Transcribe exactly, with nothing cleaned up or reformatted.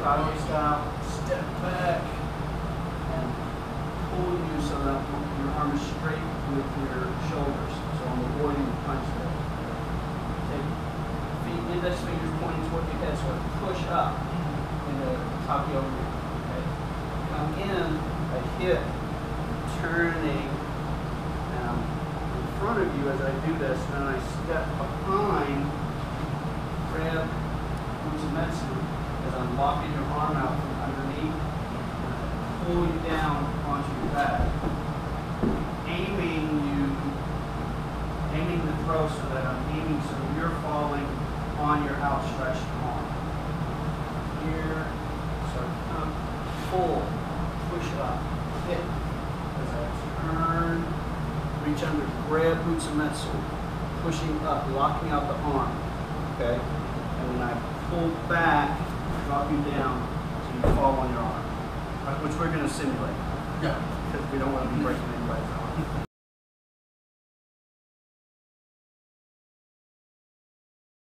Takagi style, step back and pull you so that your arm is straight with your shoulders. So I'm avoiding the punch there. Take feet, index fingers pointing toward your head, so I push up into Takagi-ryu. Okay? Come in, I hit, turning um, in front of you as I do this, and then I step behind, grab Bujinkan as I'm locking your arm out from underneath, and I pull you down onto your back, aiming you, aiming the throw so that I'm aiming so that you're falling on your outstretched arm. Here, so come, pull, push up, hit, as I turn, reach under, grab Bujinkan, pushing up, locking out the arm, okay? And then I pull back, drop you down so you fall on your arm, right, which we're going to simulate. Yeah. Because we don't want to be breaking anybody's arm.